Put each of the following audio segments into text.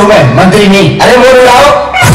मैं, मंत्री नहीं। अरे वो उड़ाओ।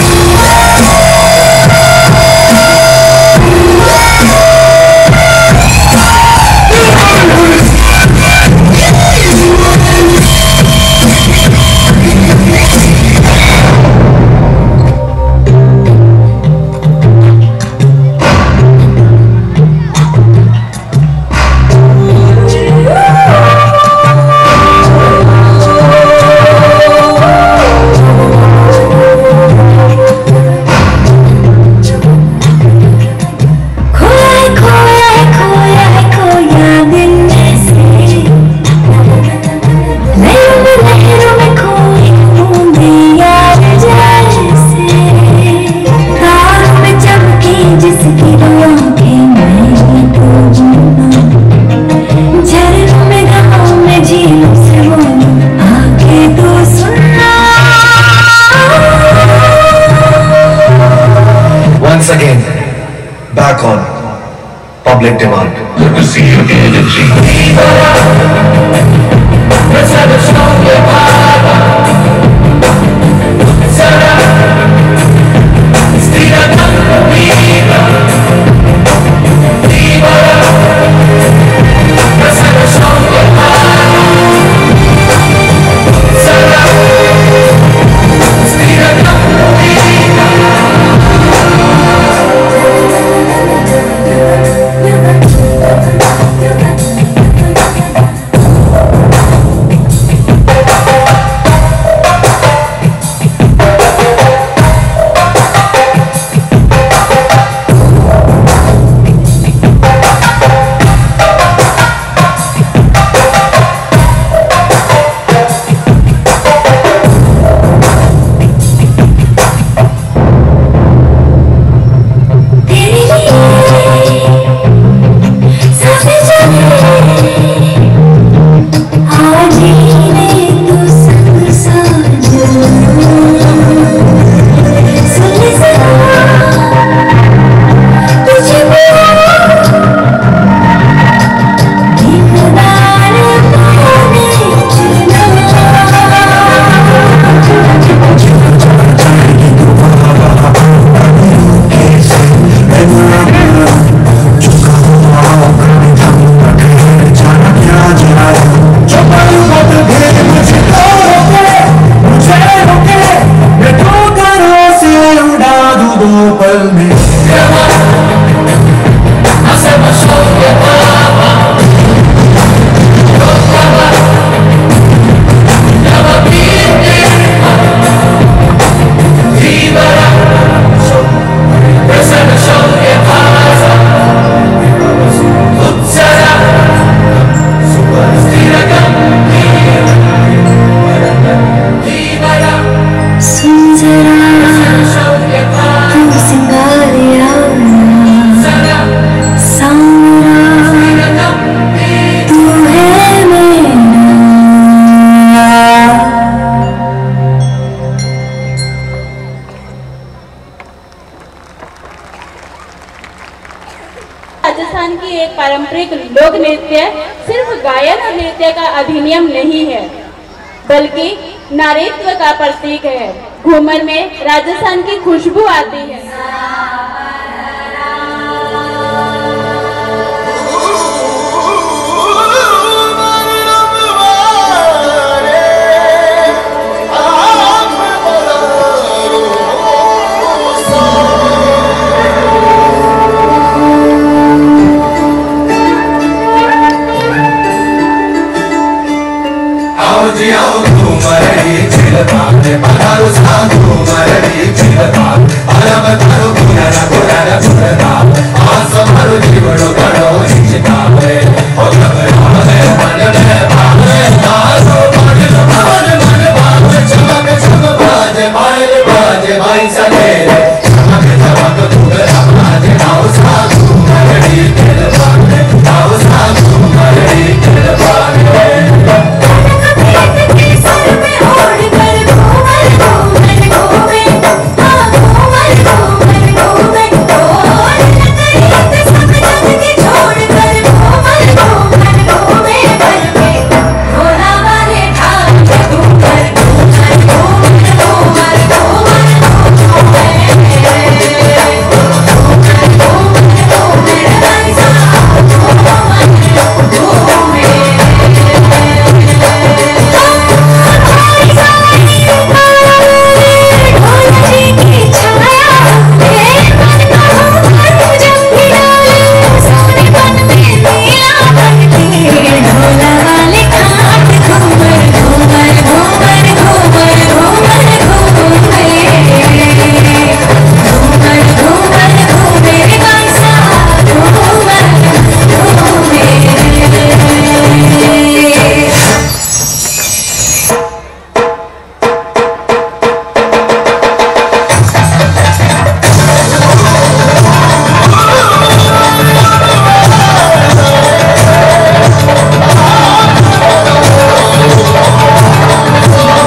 Again, back on public demand. Good to see you again, let's have a song, Rajasthan की एक पारंपरिक लोक नृत्य सिर्फ गायन और नृत्य का अधिनियम नहीं है, बल्कि नारीत्व का प्रतीक है। घूमर में राजस्थान की खुशबू आती है।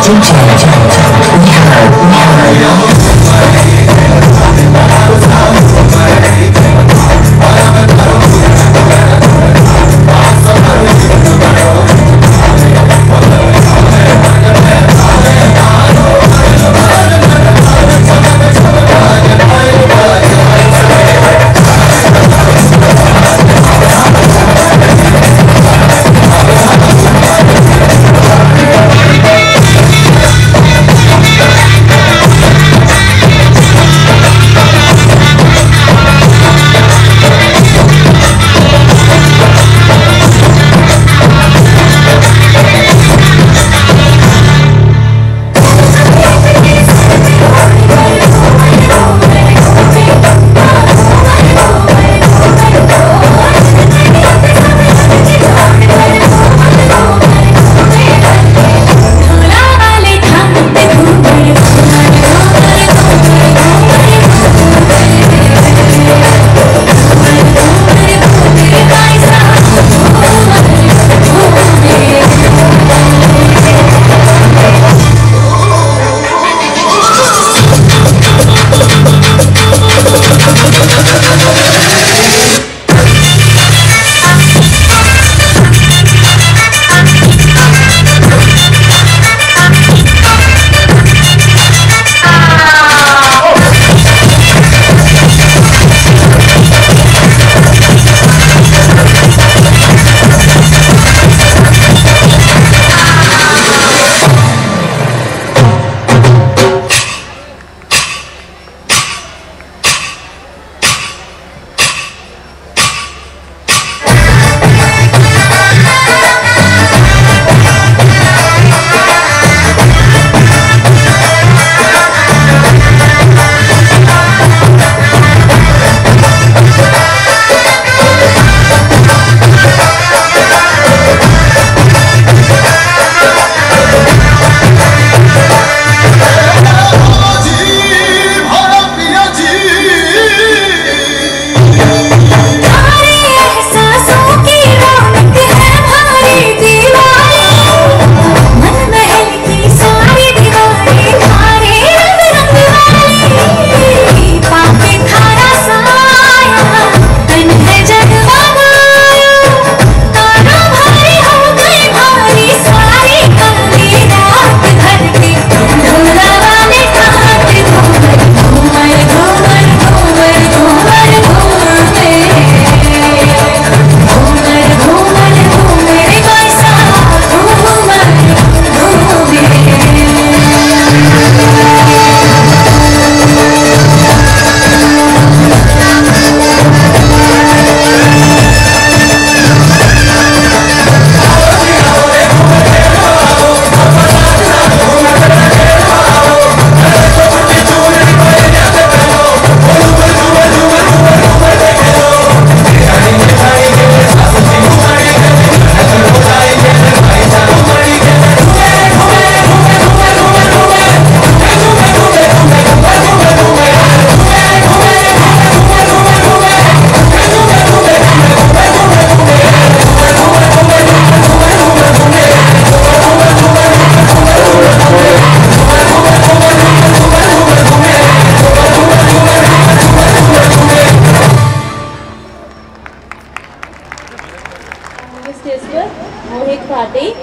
Bhati.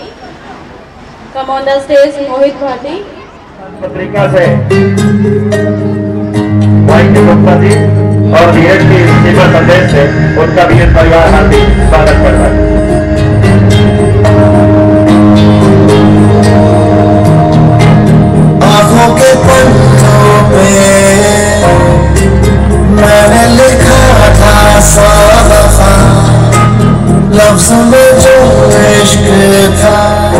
Come on the stage, Mohit Bhati. पत्रिका से वाइके गुप्ता जी और बीएसपी स्पीकर संदेश से उनका बीएस परिवार हार्दिक स्वागत करता है। आँखों के पन्नों पे मैंने लिखा था साफ़ लफ्ज़ों में जो इश्क था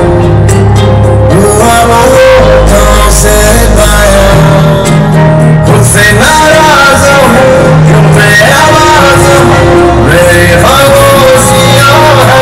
हुआ वो होठों से गाया खुद से नाराज़ हूँ क्यों मैं आवाज़ हूँ मेरी खामोशियाँ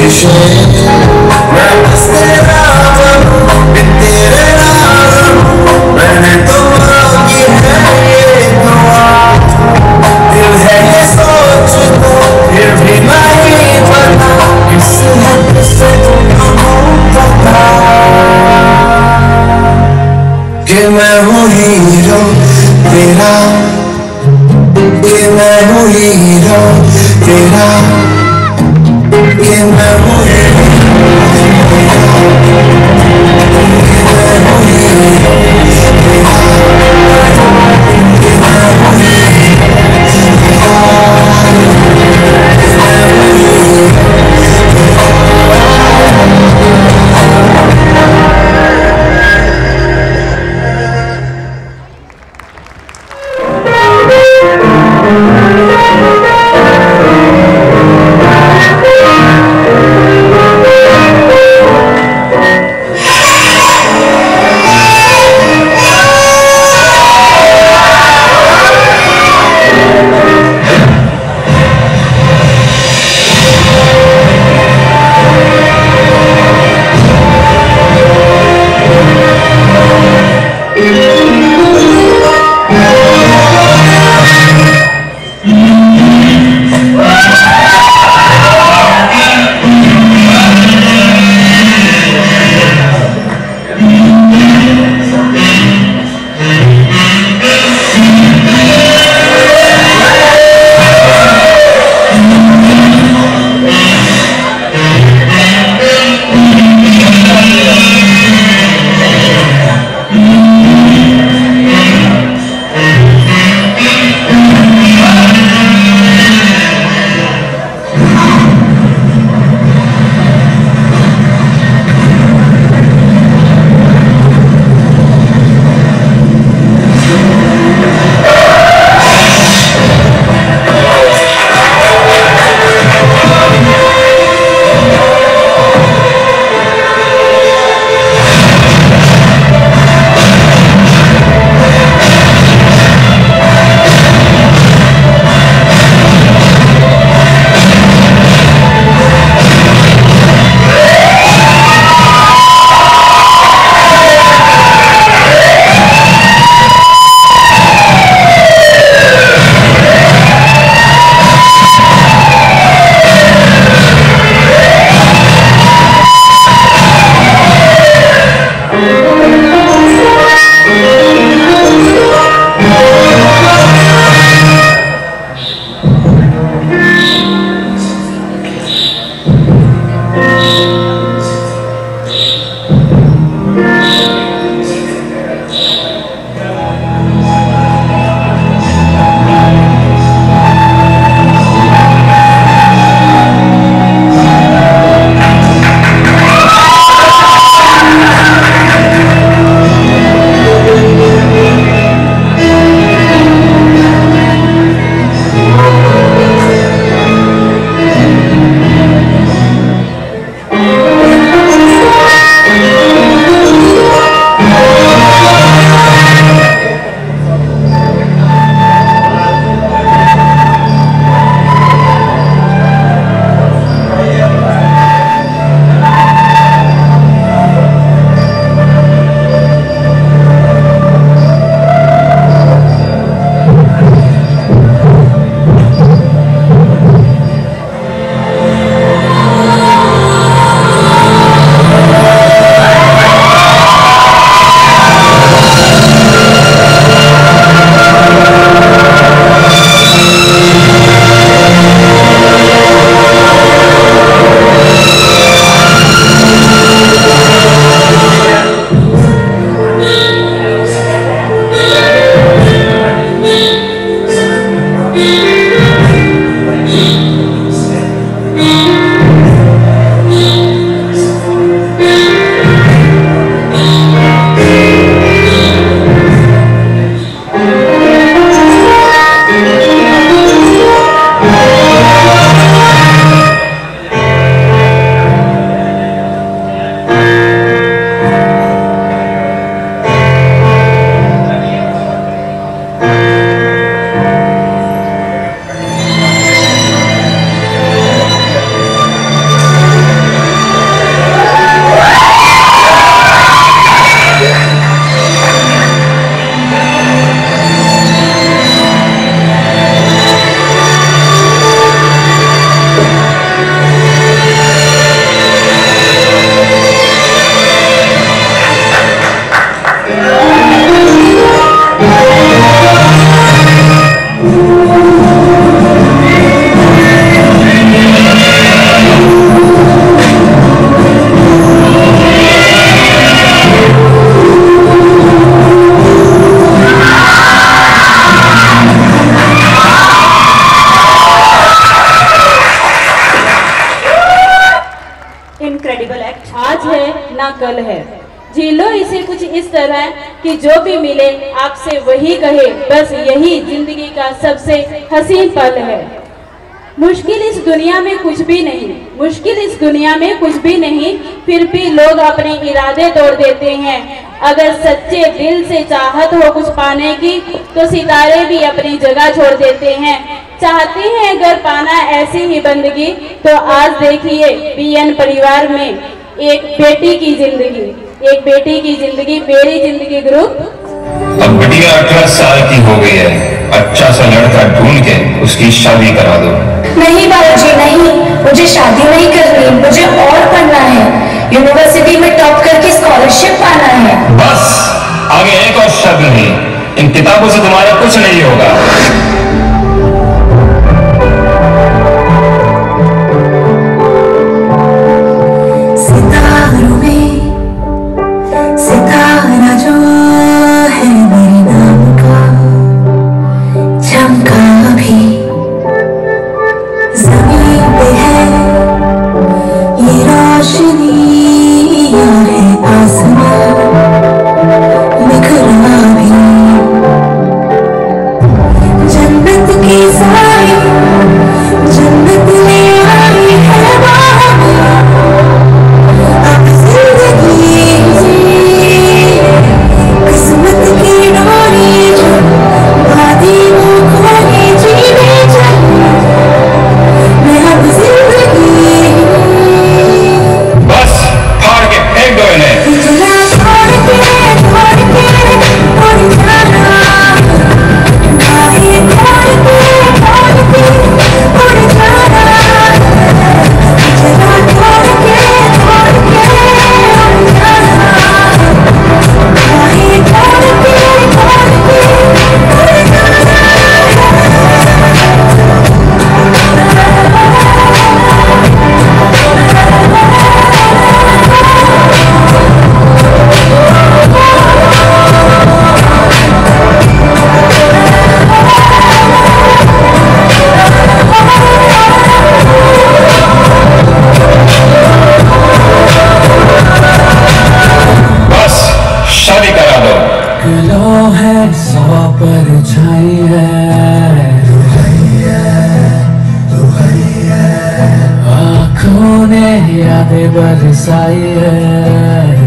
मैं बस तेरा बनूं, बिन तेरे राज हूँ। मैंने तो मांगी है ये दुआ, दिल है ये सोच तो फिर भी नहीं पता, किस हद से कहूँ पता कि मैं हूँ हीरो तेरा, कि मैं हूँ हीरो तेरा, कि मैं हूँ हीरो ना कल है। जी लो इसे कुछ इस तरह कि जो भी मिले आपसे वही कहे, बस यही जिंदगी का सबसे हसीन पल है। मुश्किल इस दुनिया में कुछ भी नहीं, मुश्किल इस दुनिया में कुछ भी नहीं, फिर भी लोग अपने इरादे तोड़ देते हैं। अगर सच्चे दिल से चाहत हो कुछ पाने की, तो सितारे भी अपनी जगह छोड़ देते हैं। चाहते हैं अगर पाना ऐसी ही बंदगी, तो आज देखिए बीएन परिवार में एक बेटी की जिंदगी, एक बेटी की जिंदगी, मेरी जिंदगी ग्रुप। अब बिटिया 18 साल की हो गई है, अच्छा सा लड़का ढूंढ के उसकी शादी करा दो। नहीं बाबूजी नहीं, मुझे शादी नहीं करनी, मुझे और पढ़ना है, यूनिवर्सिटी में टॉप करके स्कॉलरशिप पाना है। बस आगे एक और शब्द नहीं, इन किताबों से तुम्हारा कुछ नहीं होगा। सितारों में सितारा जो है मेरे नाम का, चमका भी जमीन पे है ये रोशनी, या है आसमां निखरा भी। जन्नत की साई जन्नत ले आई है बाहर, अब जिंदगी किस्मत की डोरी जो बादी वो खोली जीने चल, मैं अब जिंदगी बस फाड़ के फेंक दो इन्हें। जरा छोड़ के उड़ जाना, बाहें छोड़ के उड़ जाना, जरा छोड़ के उड़ जाना, बाहें छोड़ के उड़ जाना। बस शादी करा दो। गलो है 100 परछाई है, आँखों ने यादें बरसाई है।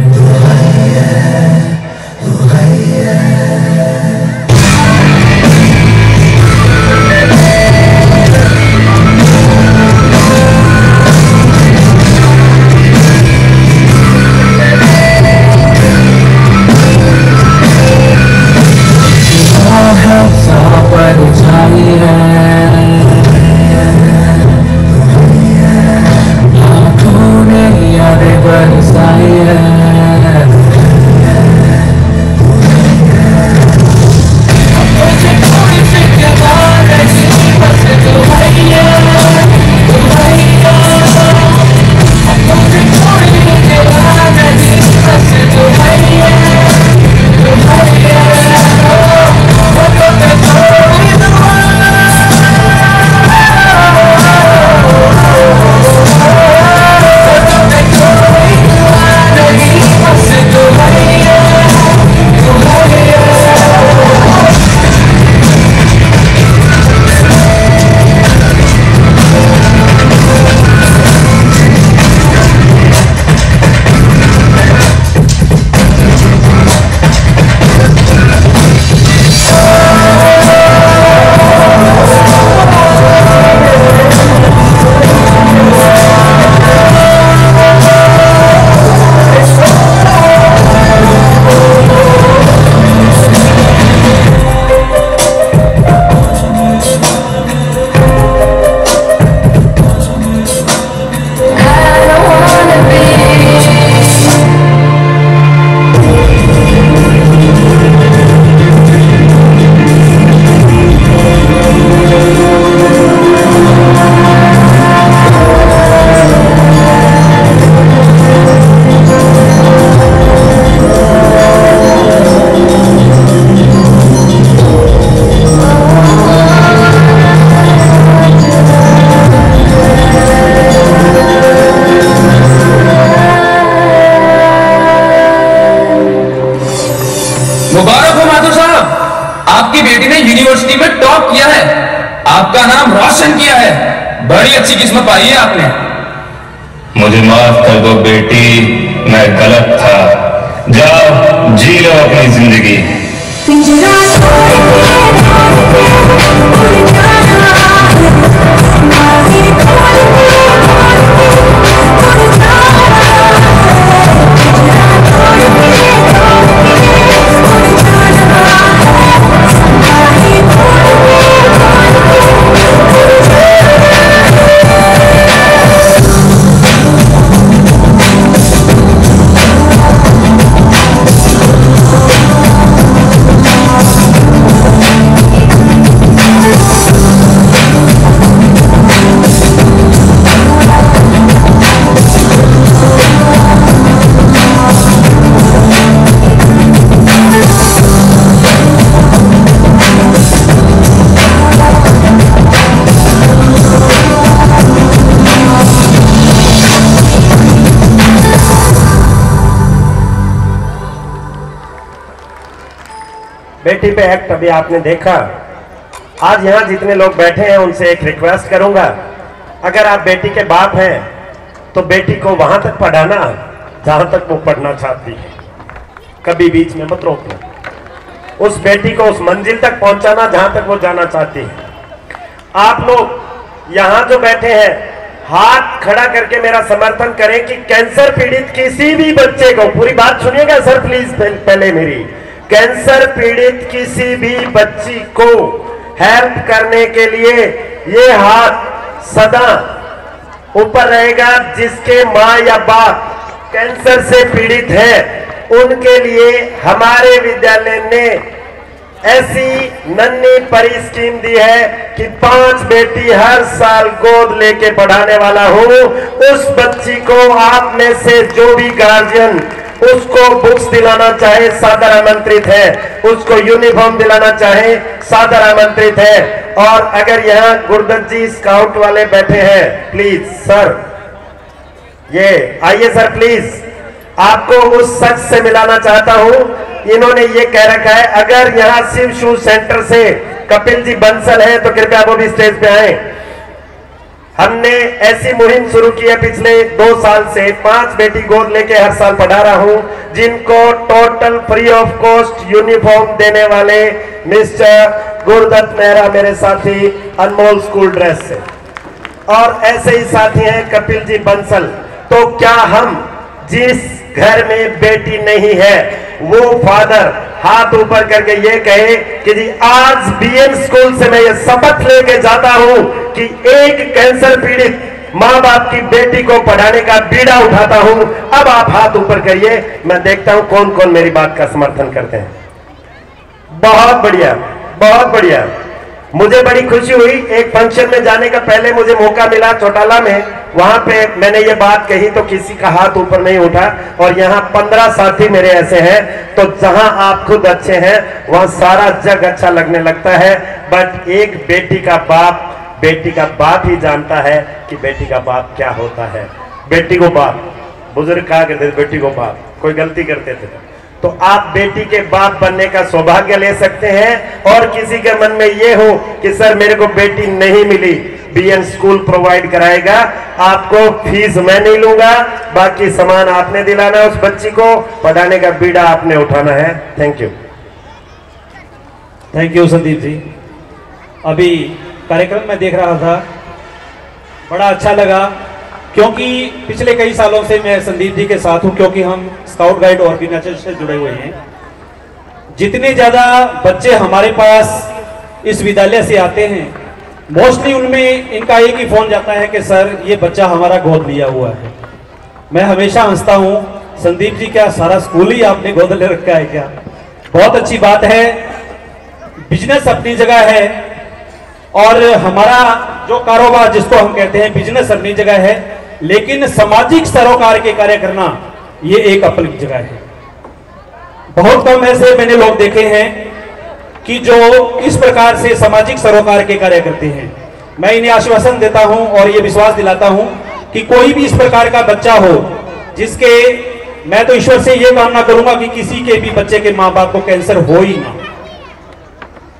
आँखों ने यादें बरसाई है। किया है, आपका नाम रोशन किया है। बड़ी अच्छी किस्मत पाई है आपने। मुझे माफ कर दो बेटी, मैं गलत था। जाओ जी लो अपनी जिंदगी। बेटी पे एक्ट अभी आपने देखा। आज यहाँ जितने लोग बैठे हैं उनसे एक रिक्वेस्ट करूंगा, अगर आप बेटी के बाप हैं तो बेटी को वहां तक पढ़ाना जहां तक वो पढ़ना चाहती है, कभी बीच में मत रोकना। उस बेटी को उस मंजिल तक पहुंचाना जहां तक वो जाना चाहती है। आप लोग यहाँ जो बैठे हैं, हाथ खड़ा करके मेरा समर्थन करें कि कैंसर पीड़ित किसी भी बच्चे को, पूरी बात सुनिएगा सर प्लीज पहले मेरी, कैंसर पीड़ित किसी भी बच्ची को हेल्प करने के लिए ये हाथ सदा ऊपर रहेगा। जिसके माँ या बाप कैंसर से पीड़ित है, उनके लिए हमारे विद्यालय ने ऐसी नन्ही परी स्कीम दी है कि 5 बेटी हर साल गोद लेके पढ़ाने वाला हूं। उस बच्ची को आप में से जो भी गार्जियन उसको बुक्स दिलाना चाहे सादर आमंत्रित है, उसको यूनिफॉर्म दिलाना चाहे सादर आमंत्रित है। और अगर यहाँ गुरदत्त जी स्काउट वाले बैठे हैं, प्लीज सर ये आइए सर प्लीज, आपको उस शख्स से मिलाना चाहता हूं। इन्होंने ये कह रखा है, अगर यहाँ शिव शूज सेंटर से कपिल जी बंसल है तो कृपया वो भी स्टेज पे आए। हमने ऐसी मुहिम शुरू की है पिछले 2 साल से, 5 बेटी गोद लेके हर साल पढ़ा रहा हूं, जिनको total free of cost uniform देने वाले मिस्टर गुरदत्त मेहरा मेरे साथी अनमोल स्कूल ड्रेस से, और ऐसे ही साथी हैं कपिल जी बंसल। तो क्या हम जिस घर में बेटी नहीं है वो फादर हाथ ऊपर करके ये कहे कि जी आज बीएन स्कूल से मैं ये शपथ लेके जाता हूं कि एक कैंसर पीड़ित माँ बाप की बेटी को पढ़ाने का बीड़ा उठाता हूं। अब आप हाथ ऊपर करिए, मैं देखता हूं कौन कौन मेरी बात का समर्थन करते हैं। बहुत बढ़िया, बहुत बढ़िया। मुझे बड़ी खुशी हुई, एक फंक्शन में जाने का पहले मुझे मौका मिला चौटाला में, वहां पे मैंने ये बात कही तो किसी का हाथ ऊपर नहीं उठा। और यहाँ 15 साथी मेरे ऐसे हैं, तो जहां आप खुद अच्छे हैं वहां सारा जग अच्छा लगने लगता है। बट एक बेटी का बाप ही जानता है कि बेटी का बाप क्या होता है। बेटी को बाप, बुजुर्ग कहा करते थे बेटी को बाप, कोई गलती करते थे तो आप बेटी के बाप बनने का सौभाग्य ले सकते हैं। और किसी के मन में ये हो कि सर मेरे को बेटी नहीं मिली, बीएन स्कूल प्रोवाइड कराएगा, आपको फीस मैं नहीं लूंगा, बाकी सामान आपने दिलाना है, उस बच्ची को पढ़ाने का बीड़ा आपने उठाना है। Thank you Sandeep ji. अभी कार्यक्रम में देख रहा था, बड़ा अच्छा लगा, क्योंकि पिछले कई सालों से मैं संदीप जी के साथ हूं, क्योंकि हम स्काउट गाइड ऑर्गेनाइजेशन से जुड़े हुए हैं। जितने ज्यादा बच्चे हमारे पास इस विद्यालय से आते हैं, मोस्टली उनमें इनका एक ही फोन जाता है कि सर ये बच्चा हमारा गोद लिया हुआ है। मैं हमेशा हंसता हूं, संदीप जी क्या सारा स्कूल ही आपने गोद ले रखा है क्या? बहुत अच्छी बात है। बिजनेस अपनी जगह है और हमारा जो कारोबार जिसको हम कहते हैं बिजनेस अपनी जगह है, लेकिन सामाजिक सरोकार के कार्य करना ये एक अपनी जगह है। बहुत कम ऐसे मैंने लोग देखे हैं कि जो इस प्रकार से सामाजिक सरोकार के कार्य करते हैं। मैं इन्हें आश्वासन देता हूं और ये विश्वास दिलाता हूं कि कोई भी इस प्रकार का बच्चा हो जिसके, मैं तो ईश्वर से ये कामना करूंगा कि किसी के भी बच्चे के माँ बाप को कैंसर हो ही ना।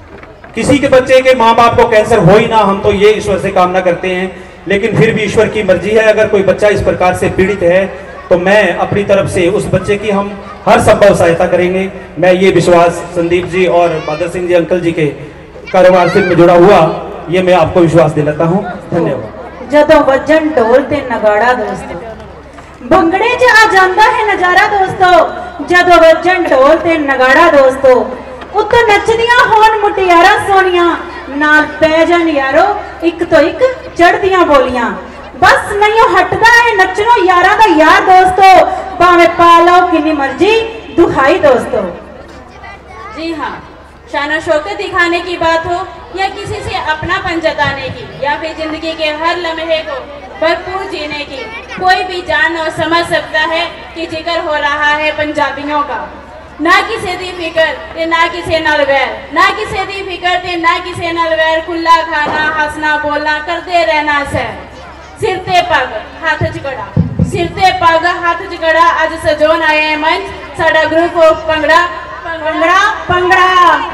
किसी के बच्चे के माँ बाप को कैंसर हो ही ना, हम तो ये ईश्वर से कामना करते हैं, लेकिन फिर भी ईश्वर की मर्जी है। अगर कोई बच्चा इस प्रकार से पीड़ित है तो मैं अपनी तरफ से उस बच्चे की हम हर संभव सहायता करेंगे। मैं ये विश्वास संदीप जी और बहादुर सिंह जी अंकल जी के कारोबार से मैं जुड़ा हुआ, ये मैं आपको विश्वास दिलाता हूँ। धन्यवाद। जदों वजन ढोल ते नगाड़ा दोस्तों, भंगड़े च आ जाता है नजारा दोस्तों, जदों वजन ढोल ते नगाड़ा दोस्तों, उत्तों नचदियां होन मुटियारा सोनिया, नाल पै जान यारो एक तो एक चढ़दियां बोलियां, बस नहीं हटदा है नचनो यारा दा यार दोस्तों, भावे पा लो किन्नी मर्जी दुहाई दोस्तों। जी हाँ, शान शौकत दिखाने की बात हो या किसी से अपनापन जताने की या फिर जिंदगी के हर लम्हे को भरपूर जीने की, कोई भी जान और समझ सकता है कि जिक्र हो रहा है पंजाबियों का। ना किसी दी फिकर ते ना किसी नाल वैर, ना किसी दी फिकर ते ना किसी नाल वैर, खुला खाना हंसना बोलना करते रहना सैर, सिर ते पग हाथ च कड़ा, सिर ते पग हाथ च कड़ा। अज सजोन आए हैं मंच साडा ग्रुप ऑफ भंगड़ा भंगड़ा भंगड़ा।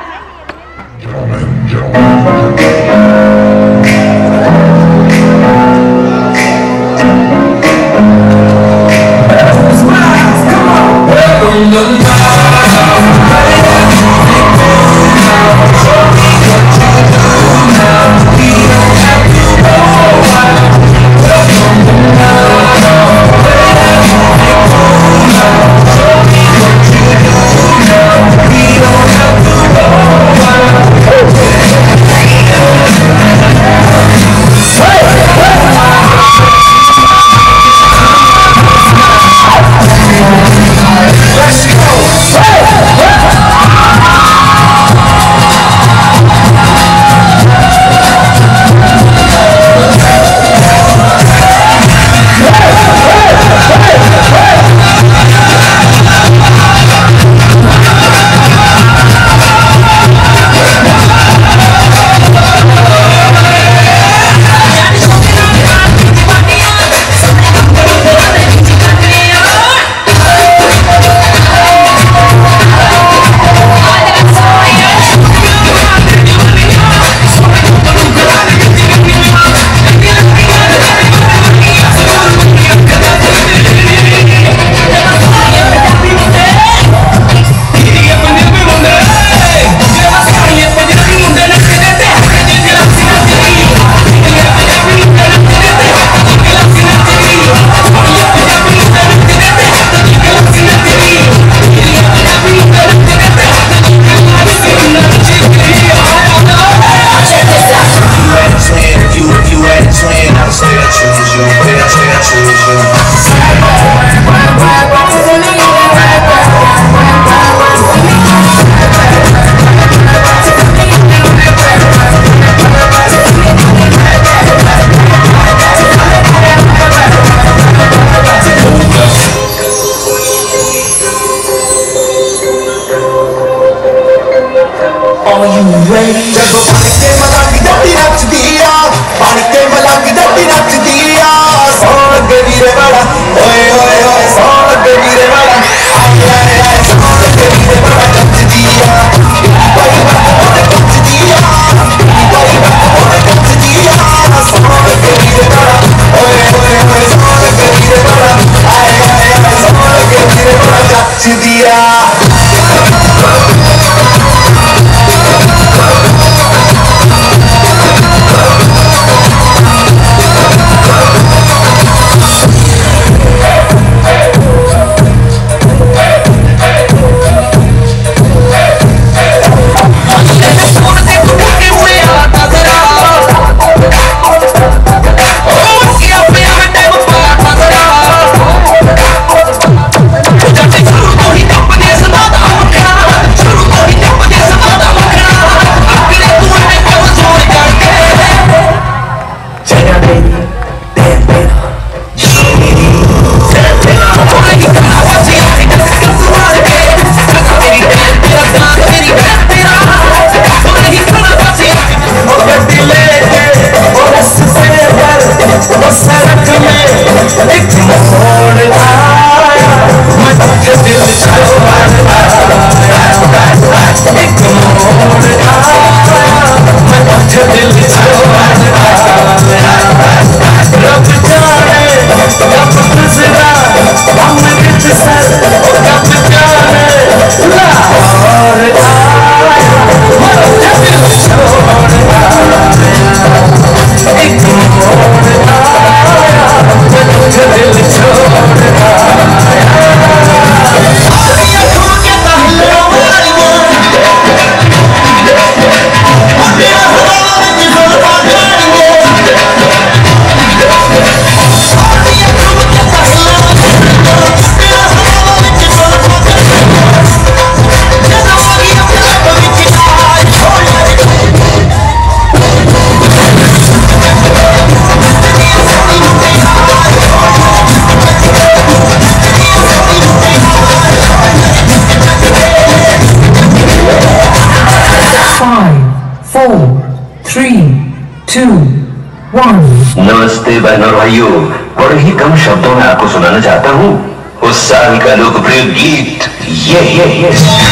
2, 1। नमस्ते बहनों और भाइयों, बड़े ही कम शब्दों में आपको सुनाना चाहता हूँ उस साल का लोकप्रिय गीत ये।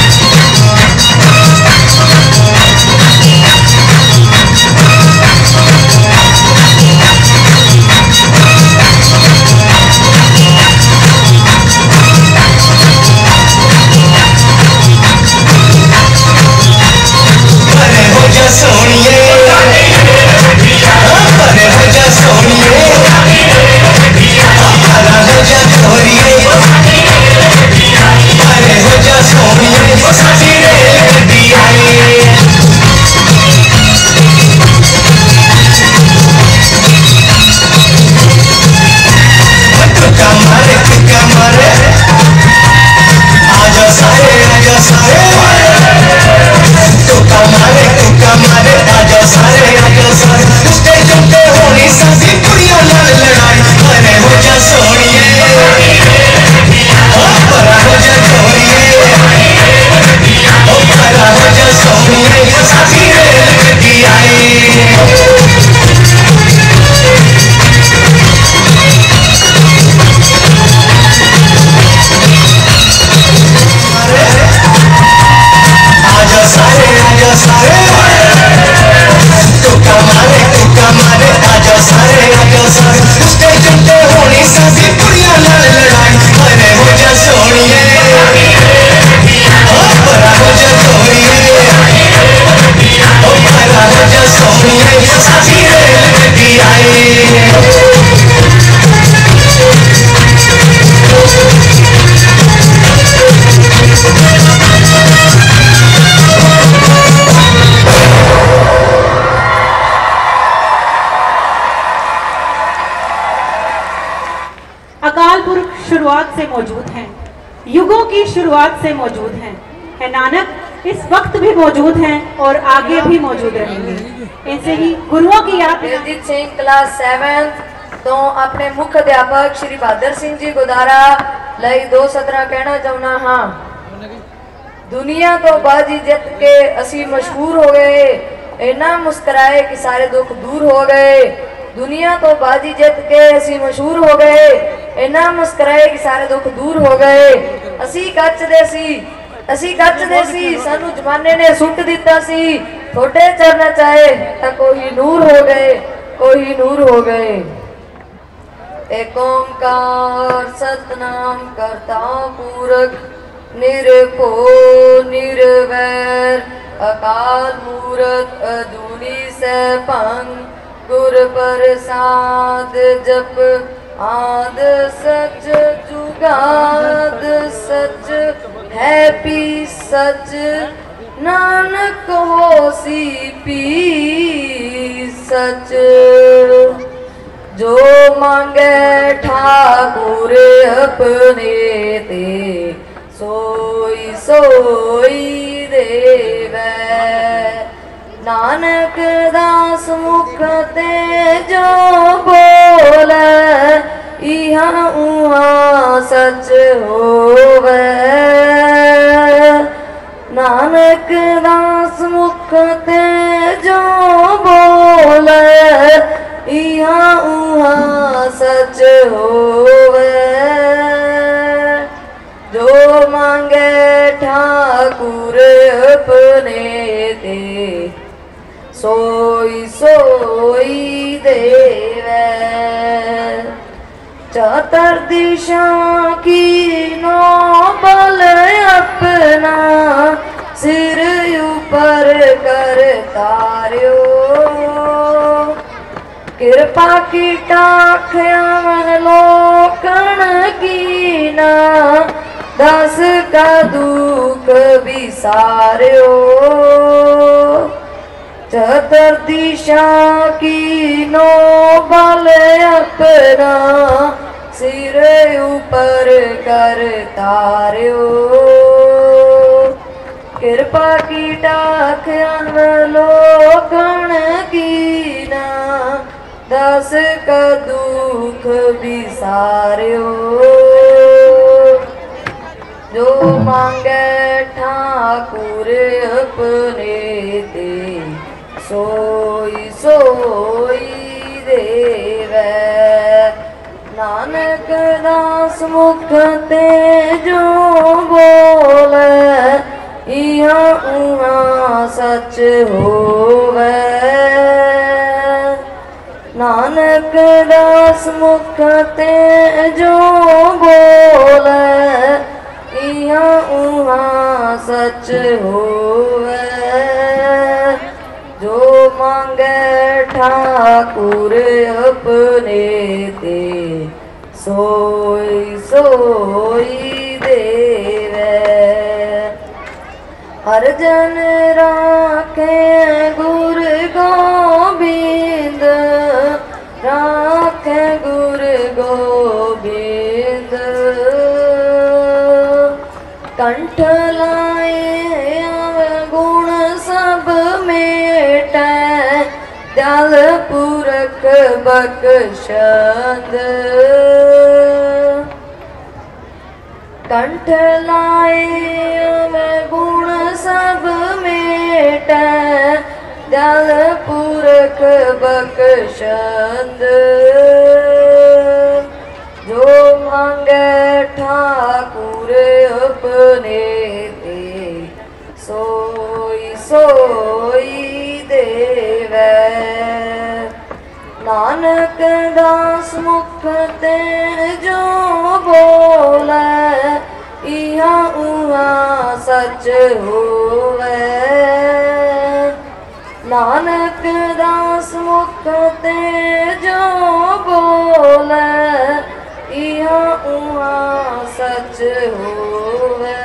अकाल पुरख शुरुआत से मौजूद हैं, युगों की शुरुआत से मौजूद हैं, है नानक इस वक्त भी मौजूद हैं और आगे भी मौजूद रहेंगे। इनसे ही गुरुओं की याद। दिलजीत सिंह क्लास 7 तो अपने मुख्य अध्यापक श्री बहादुर सिंह जी गुदारा लई 2 सतरा कहना चाहना हाँ। दुनिया तो बाजी जित के असी मशहूर हो गए, इना मुस्कुराए कि सारे दुख दूर हो गए। दुनिया तो बाजी जित के असी मशहूर हो गए, इना मुस्कुराए कि सारे दुख दूर हो गए। असी गच दे सी सानू जमाने ने सुट दिता सी, थोड़े चरना चाहे तो कोई नूर हो गए, कोई नूर हो गए। एक ओंकार सतनाम करता पुरख निरभो निर्वैर, अकाल मूरत अजूनी सैभं, गुर प्रसाद जप आद सच जुगाद सच है पी सच, नानक होसी पी सच। जो मांगे ठाकुर अपने ते, सोई सोई देवै। नानक दास मुख ते जो बोले, इहाँ उहाँ सच होवे। नानक दास मुख ते जो बोले, इहाँ उहाँ सच होवे। जो मांगे ठाकुर अपने ते, सोई सोई देवै। चतर दिशा की नौबल अपना, सिर ऊपर कर तार्यो। कृपा की टाख्या मन लोकन की ना, दस का दुख विसार्यो। चतर दिशा की नौबल अपना, सिर ऊपर कर तार्यो। कृपा की टाख अवलोकन की ना, दस का दुख विसार्यो। जो मांगे ठाकुर अपने ते, सोई सोई मुख ते जो बोले इहा उहा सच होवे। नानक दास मुख ते जो बोले इहा उहा सच होवे। जो मांगे ठाकुर अपने ते सोई सोई देवे। हर जन राखे गुर गोबिंद राखे गुर गोबिंद। कंठ लाए गुण सब मेटै दयाल पुरख बख्शंद। कंठ लाए गुण सब मेटै दयाल पुरख बख्शंद। जो मांगे ठाकुर अपने ते सोई सोई देवे। नानक दास मुख ते जो बोले इहा उहा सच होवे। नानक दास मुख ते जो बोले इहा उहा सच होवे।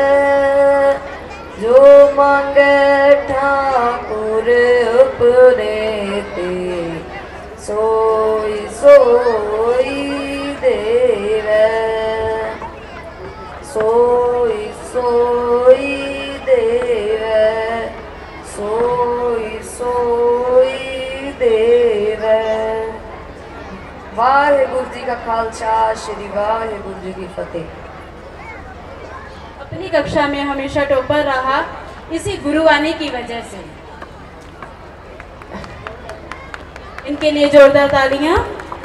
जो मांगे ठाकुर अपने ते सोई सोई देवे। सोई सोई देवे। सोई सोई देवे। वाहेगुरु जी का खालसा श्री वाहेगुरु जी की फतेह। अपनी कक्षा में हमेशा टॉपर रहा इसी गुरुवाणी की वजह से। इनके लिए जोरदार तालियां।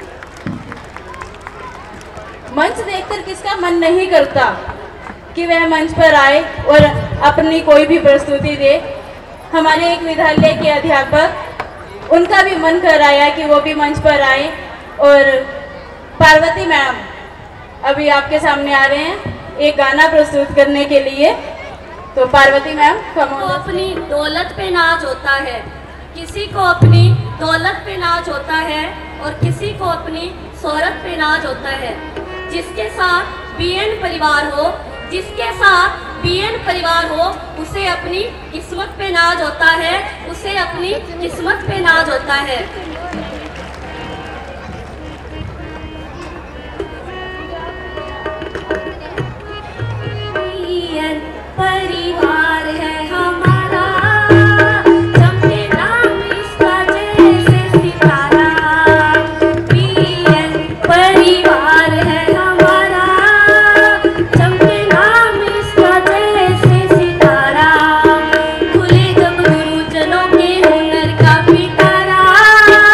मंच देखकर किसका मन नहीं करता कि वह मंच पर आए और अपनी कोई भी प्रस्तुति दे। हमारे एक विद्यालय के अध्यापक उनका भी मन कर आया कि वो भी मंच पर आए। और पार्वती मैम अभी आपके सामने आ रहे हैं एक गाना प्रस्तुत करने के लिए। तो पार्वती मैम को अपनी दौलत पे नाज होता है, किसी को अपनी दौलत पे नाज होता है और किसी को अपनी शोहरत पे नाज होता है। जिसके साथ बीएन परिवार हो, जिसके साथ बीएन परिवार हो उसे अपनी किस्मत पे नाज होता है, उसे अपनी किस्मत पे नाज होता है। परिवार है हमारा, चमके नाम इसका जैसे सितारा। बीएन परिवार है हमारा, चमके नाम इसका जैसे सितारा। खुले जब गुरुजनों के हुनर का पिटारा,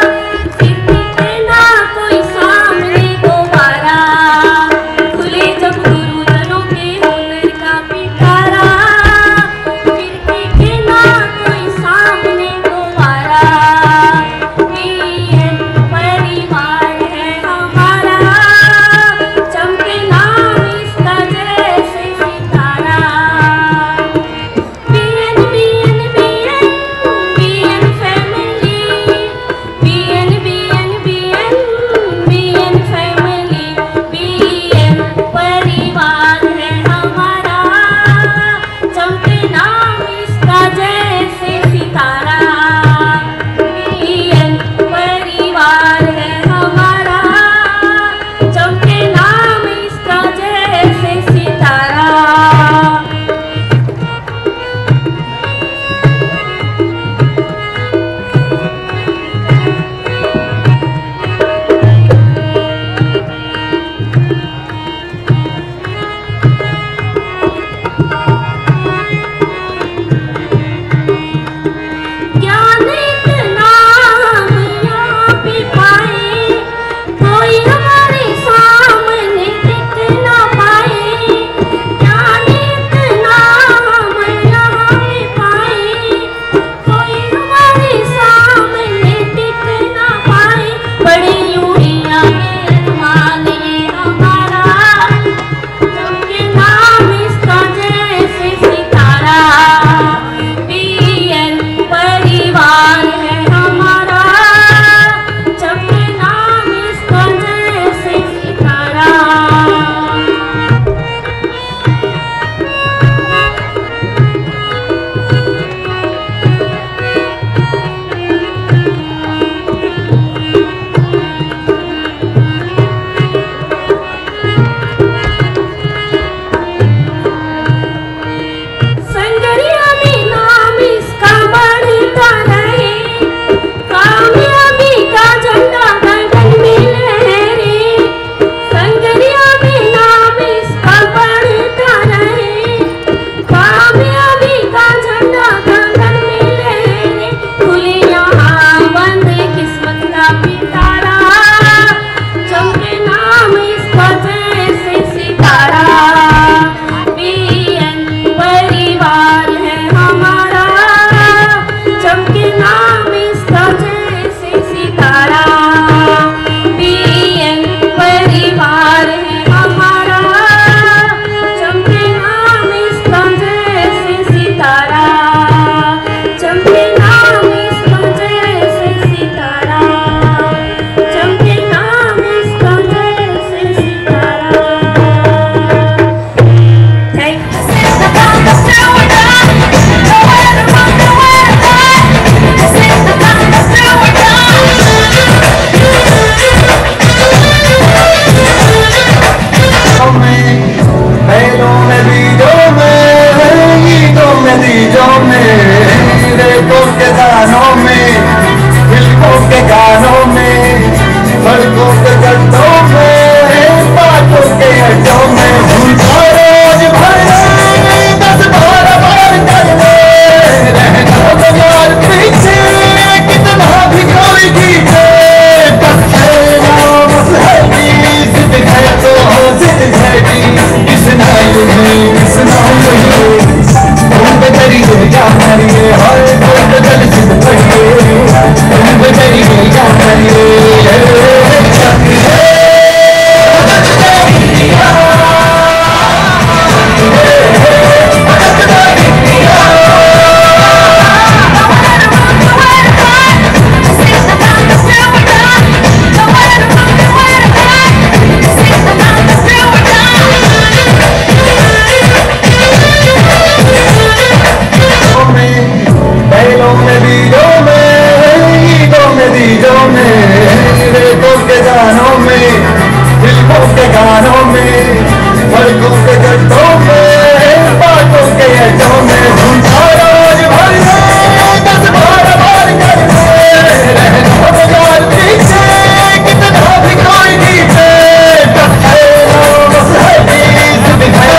में, रेतों के गानों में, फिल्मों के गानों में, सड़कों के गड्ढों में, बातों के अड्डों में, ढूंढा रोज भर में 10-12 बार करके रहना बजाए पीछे, कितना भी कोई नीचे, बस है बस है जिद है।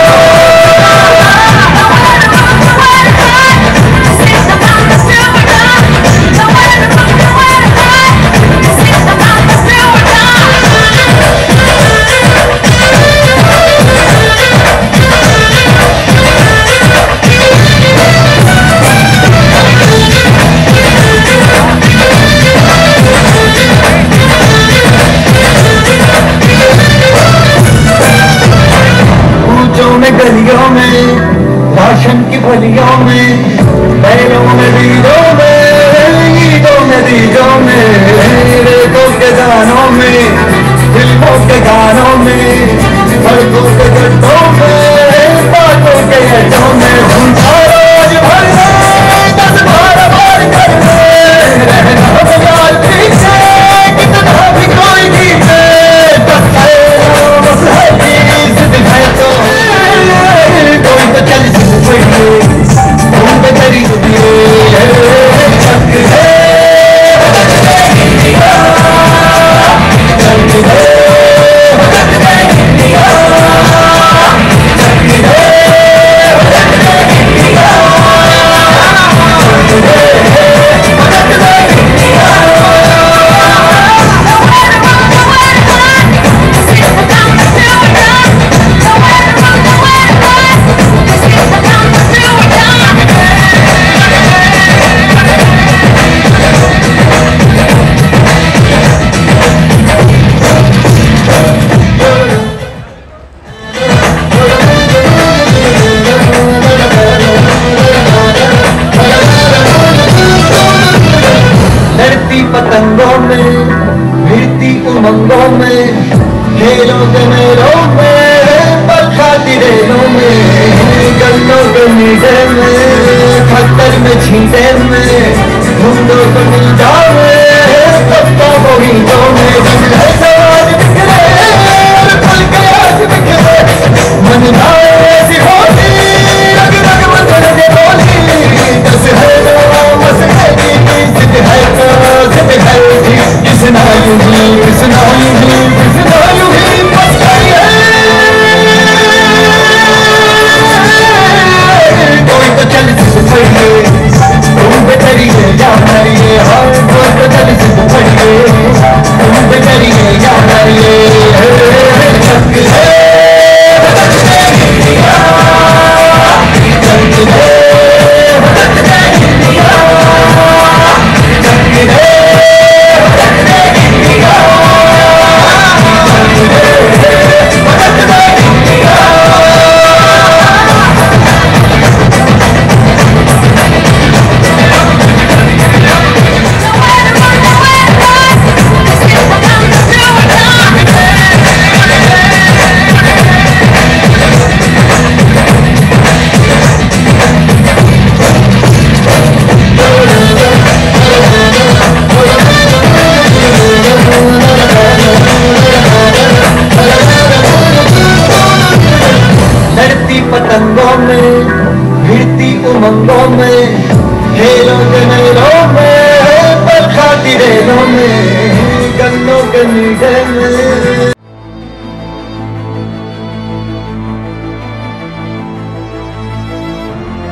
गलियों में, राशन की फलियों में, बैलों में बीजों में, ईदों में बीजों में, रेतों के गानों में, फिल्मों के गानों में, सड़कों के गड्ढों में, बातों के अड्डों में, ढूंढा रोज भर में 10-12 बार करके रहना बजाए पीछे, कितना भी कोई नीचे, बस है जिद है तो कोई तो चल पड़िए, तुम तो करी चक है पतंगों में, भिड़ती उमंगों में, खेलों के मेलों में, बरसाती रेलों में, गन्नों के मीठे में, खतर में छींटे में, धुंधों को मिल जावे, पत्तों को हीटों में, दिल है साज बिखरे, फल के आज बिखरे, मन नाए ऐसी होती, रग रग मंदिर के बोली, दस है मस है जिद है जिद है किसना यूं ही किसना यूं ही किसना यूं ही बस गई है, कोई तो चल सिद्ध पड़िए, तुम पे करिए या मरिए, हर कोई तो चल सिद्ध पड़िए, तुम पे करिए या मरिए, चक है पतंगों में, भिड़ती उमंगों में, खेलों के मेलों में, बरसाती रेलों में, गन्नों के मीठे में।